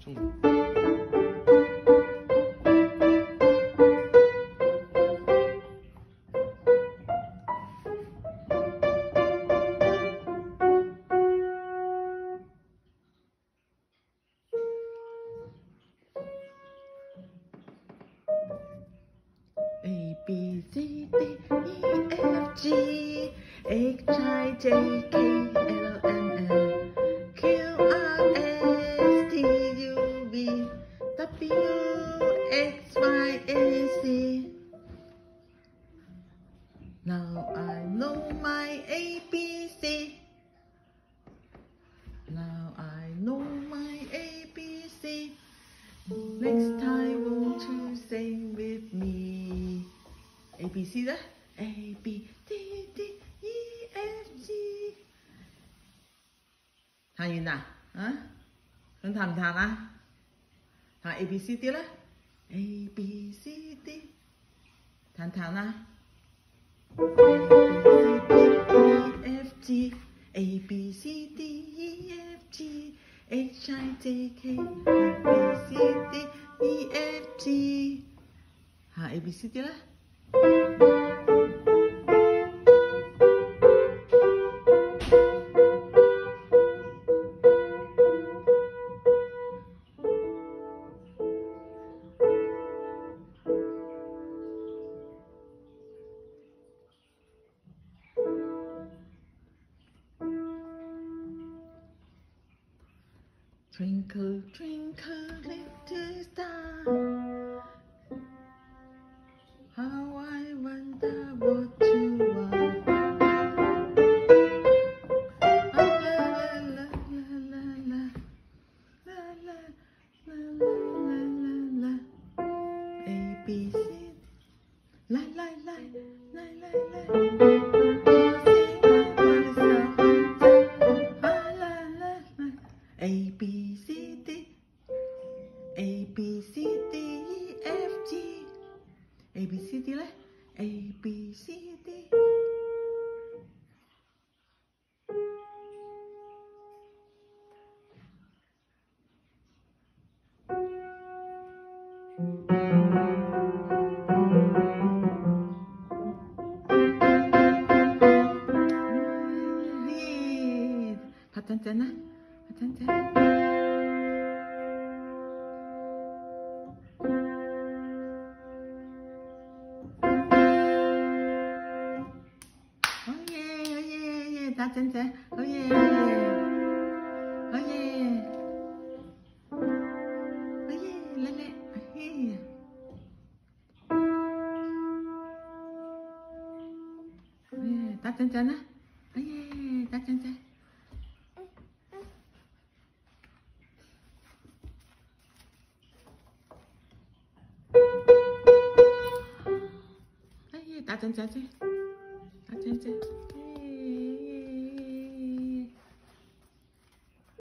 中文。A B C D E F G H I J K L M N Q R S T U V W X Y and Z. Now I know my ABC. Now I know my ABC. Next time won't you sing with me? A B C 啦 ，A B D D E F G。彈完啦，咁彈唔彈啊？彈 A B C D 啦 ，A B C D， 彈啦 ，A B C D E F G H I J K L M C D E F G， 嚇 A B C D 啦。Twinkle, twinkle, little star, how I wonder what you are. La la la la la la la la la la la. A B C, la la la la la la. A B C D, A B C D E F G, A B C D 咧 ，A B C D。拍陣陣啦，拍陣陣。好嘢，好嘢，打陣陣，好嘢，好嘢，好嘢，叻叻，打陣陣啦，好嘢，打陣陣。打陣陣先，打陣陣。